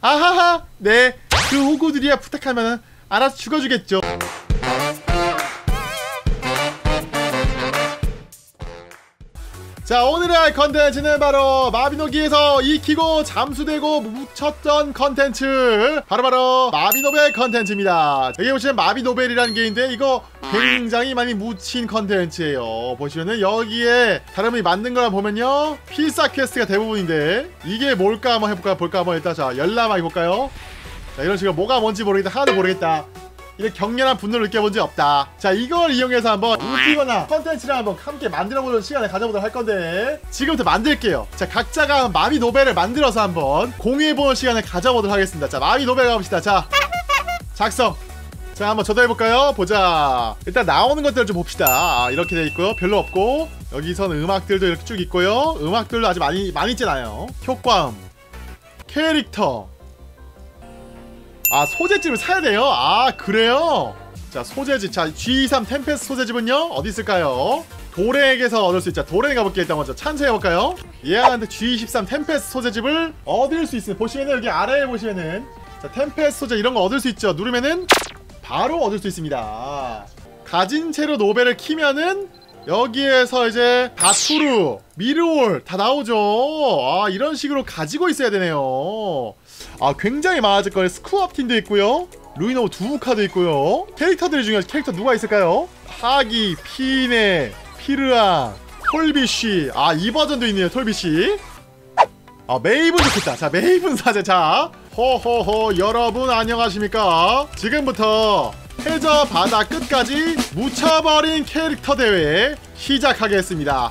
아하하. 네, 그 호구들이야 부탁하면 알아서 죽어주겠죠. 자, 오늘의 할 컨텐츠는 바로 마비노기에서 익히고 잠수되고 묻혔던 컨텐츠, 바로바로 마비노벨 컨텐츠입니다. 여기 보시면 마비노벨이라는 게 있는데 이거 굉장히 많이 묻힌 컨텐츠예요. 보시면은 여기에 다른 분이 만든 거라 보면요 필사 퀘스트가 대부분인데 이게 뭘까 한번 해볼까요? 볼까 한번. 일단 자 열람하기 볼까요? 자, 이런 식으로 뭐가 뭔지 모르겠다, 하나도 모르겠다, 이렇게 격렬한 분노를 느껴본 적이 없다. 자, 이걸 이용해서 한번 웃기거나 컨텐츠를 한번 함께 만들어보는 시간을 가져보도록 할 건데 지금부터 만들게요. 자, 각자가 마비노벨을 만들어서 한번 공유해보는 시간을 가져보도록 하겠습니다. 자, 마비노벨 가봅시다. 자, 작성. 자, 한번 저도 해볼까요? 보자. 일단 나오는 것들을 좀 봅시다. 아, 이렇게 돼 있고요. 별로 없고, 여기서는 음악들도 이렇게 쭉 있고요. 음악들도 아주 많이 있잖아요. 효과음, 캐릭터. 아, 소재집을 사야 돼요? 아, 그래요? 자, 소재집. 자, G3 템페스트 소재집은요? 어디 있을까요? 도렉에서 얻을 수 있죠. 도렉 가볼게요. 일단 먼저 찬스해볼까요? 얘한테 G23 템페스트 소재집을 얻을 수 있어요. 보시면은 여기 아래에 보시면은 자, 템페스트 소재 이런 거 얻을 수 있죠. 누르면은 바로 얻을 수 있습니다. 가진 채로 노벨을 키면은 여기에서 이제 다투르, 미르올 다 나오죠. 아, 이런 식으로 가지고 있어야 되네요. 아, 굉장히 많아질 거예요. 스쿠업틴도 있고요. 루이노브 두부카도 있고요. 캐릭터들이 중요하죠. 캐릭터 누가 있을까요? 하기, 피네, 피르아, 톨비쉬. 아, 이 버전도 있네요. 톨비쉬. 아, 메이븐 좋겠다. 자, 메이븐 사제. 자, 호호호, 여러분 안녕하십니까? 지금부터 해저 바다 끝까지 묻혀버린 캐릭터 대회 시작하겠습니다.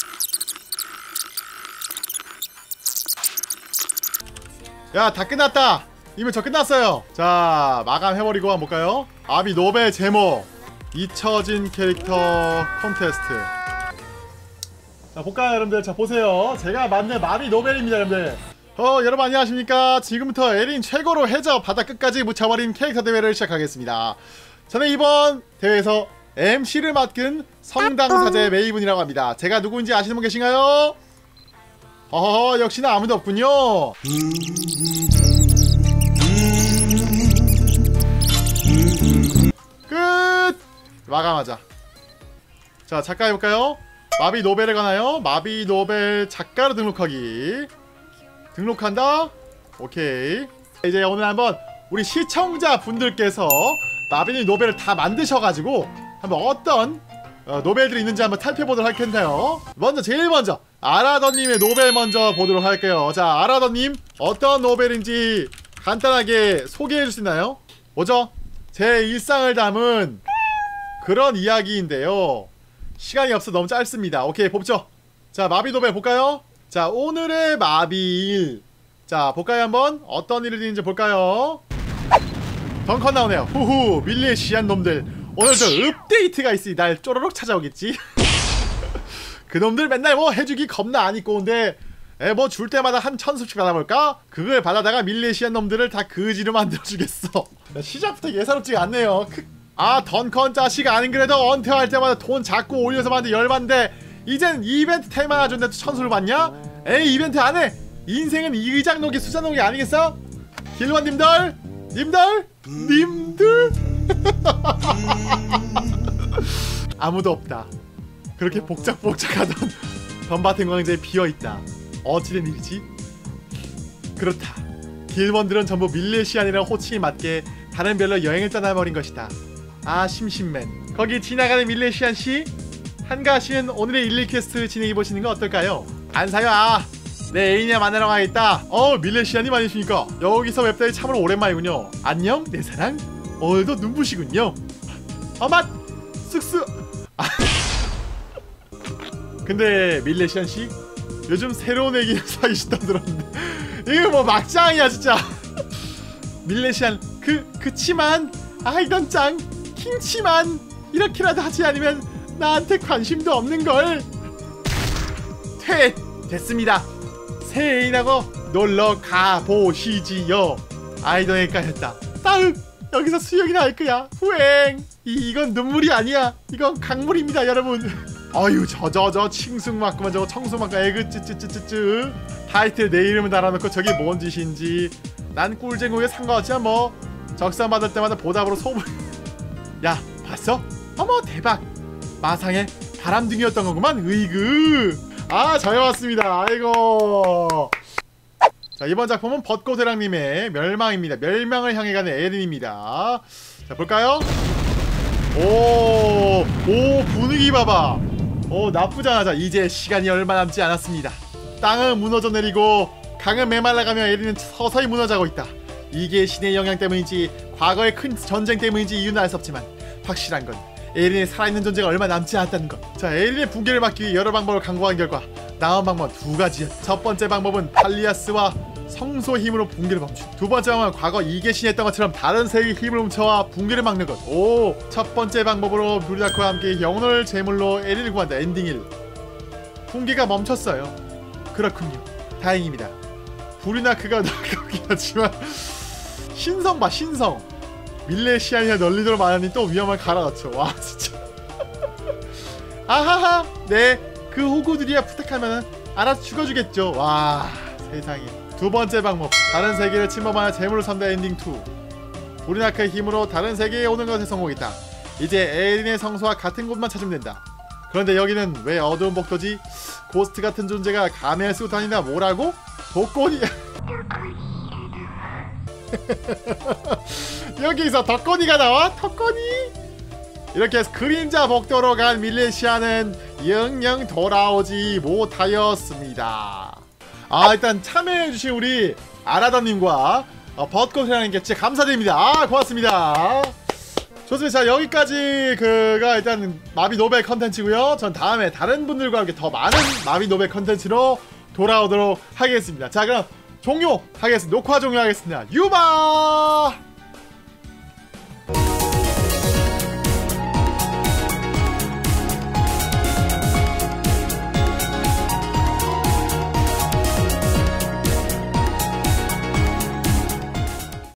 야, 다 끝났다. 이미 저 끝났어요. 자, 마감해버리고 한번 볼까요? 마비노벨 제목 잊혀진 캐릭터 콘테스트. 자, 볼까요 여러분들? 자, 보세요. 제가 만든 마비노벨입니다 여러분들. 여러분 안녕하십니까? 지금부터 에린 최고로 해저 바다 끝까지 묻혀버린 캐릭터 대회를 시작하겠습니다. 저는 이번 대회에서 MC를 맡은 성당사제 메이븐이라고 합니다. 제가 누구인지 아시는 분 계신가요? 역시나 아무도 없군요. 끝! 마감하자. 자, 작가 해볼까요? 마비노벨에 가나요? 마비노벨 작가로 등록하기. 등록한다? 오케이. 이제 오늘 한번 우리 시청자분들께서 마비노 노벨을 다 만드셔가지고 한번 어떤 노벨들이 있는지 한번 살펴보도록 할 텐데요. 먼저 제일 먼저 아라더님의 노벨 먼저 보도록 할게요. 자, 아라더님 어떤 노벨인지 간단하게 소개해줄 수 있나요? 뭐죠? 제 일상을 담은 그런 이야기인데요. 시간이 없어 너무 짧습니다. 오케이, 뽑죠. 자, 마비 노벨 볼까요? 자, 오늘의 마비일. 자, 볼까요 한번? 어떤 일이 있는지 볼까요? 덩컨 나오네요. 후후, 밀레시안 놈들 오늘도 업데이트가 있으니 날 쪼르륵 찾아오겠지. 그놈들 맨날 뭐 해주기 겁나 안 입고 온데 뭐 줄 때마다 한 1000숲씩 받아볼까? 그걸 받아다가 밀레시안 놈들을 다 그지로 만들어주겠어. 시작부터 예사롭지가 않네요. 아, 덩컨 자식 아닌 그래도 언태할 때마다 돈 자꾸 올려서 만든 열받는데 이젠 이벤트 테마 줬는데 또 천수를 받냐? 에이, 이벤트 안해. 인생은 의장놀기 수장놀기 아니겠어? 길원님들 님들 아무도 없다. 그렇게 복작복작하던 덤바텐 광장에 비어있다. 어찌된 일이지? 그렇다. 길원들은 전부 밀레시안이라는 호칭에 맞게 다른 별로 여행을 떠나버린 것이다. 아, 심심맨. 거기 지나가는 밀레시안씨? 한가하시면 오늘의 일일 퀘스트 진행해보시는 건 어떨까요? 안 사요. 아, 내 애인이야 만나러 가야겠다. 밀레시안님 아니십니까? 여기서 웹다이 참으로 오랜만이군요. 안녕 내 사랑. 오늘도 눈부시군요. 맛! 쓱쓱. 근데 밀레시안씨 요즘 새로운 애기를 사귀신다고 들었는데 이거 뭐 막장이야 진짜. 밀레시안 그치만 이건 짱 킹치만 이렇게라도 하지 않으면 나한테 관심도 없는걸. 됐습니다. 새 애인하고 놀러 가보시지요. 아이더니까 했다. 따흑. 여기서 수영이 나을 거야. 후행. 이건 눈물이 아니야. 이건 강물입니다 여러분. 어휴, 저 칭숭맞구만 저거 청수맞구. 에그 쯔쯔쯔쯔쯔. 타이틀 내 이름을 달아놓고 저게 뭔 짓인지 난 꿀잼국에 상관없지만 뭐 적상 받을 때마다 보답으로 소문. 야 봤어? 어머 대박. 마상의 바람둥이였던 거구만. 으이그. 아 잘 봤습니다. 아이고. 자 이번 작품은 벚꽃대랑님의 멸망입니다. 멸망을 향해 가는 에린입니다. 자 볼까요? 오 분위기 봐봐. 오 나쁘지 않아. 자 이제 시간이 얼마 남지 않았습니다. 땅은 무너져 내리고 강은 메말라가며 에린은 서서히 무너져가고 있다. 이게 신의 영향 때문인지 과거의 큰 전쟁 때문인지 이유는 알 수 없지만 확실한 건 에린의 살아있는 존재가 얼마 남지 않았다는 것. 자 에린의 붕괴를 막기 위해 여러 방법을 강구한 결과 나온 방법은 두 가지야. 첫 번째 방법은 팔리아스와 성소의 힘으로 붕괴를 멈춘. 두 번째 방법은 과거 이계신이 했던 것처럼 다른 세계의 힘을 훔쳐와 붕괴를 막는 것. 오 첫 번째 방법으로 브리다크와 함께 영혼을 제물로 에린을 구한다. 엔딩 1. 붕괴가 멈췄어요. 그렇군요. 다행입니다. 브리나크가 나가긴 하지만 신성 봐 신성. 밀레시안이나 널리도록 많으니 또 위험한 가라앉혀. 와 진짜. 아하하 네 그 호구들이야 부탁하면 알아서 죽여주겠죠. 와 세상에. 두 번째 방법 다른 세계를 침범하여 재물을 삼다. 엔딩 2. 브리나크의 힘으로 다른 세계에 오는 것에 성공했다. 이제 에린의 성소와 같은 곳만 찾으면 된다. 그런데 여기는 왜 어두운 복도지? 고스트 같은 존재가 가면을 쓰고 다니나. 뭐라고? 덕권이. 여기서 덕권이가 나와? 덕권이? 이렇게 해서 그림자 복도로 간 밀레시아는 영영 돌아오지 못하였습니다. 아 일단 참여해주신 우리 아라다님과 벚꽃이라는게 진짜 감사드립니다. 아 고맙습니다. 좋습니다. 자 여기까지 그가 일단 마비 노벨 컨텐츠고요. 전 다음에 다른 분들과 함께 더 많은 마비 노벨 컨텐츠로 돌아오도록 하겠습니다. 자 그럼 종료하겠습니다. 녹화 종료하겠습니다. 유바.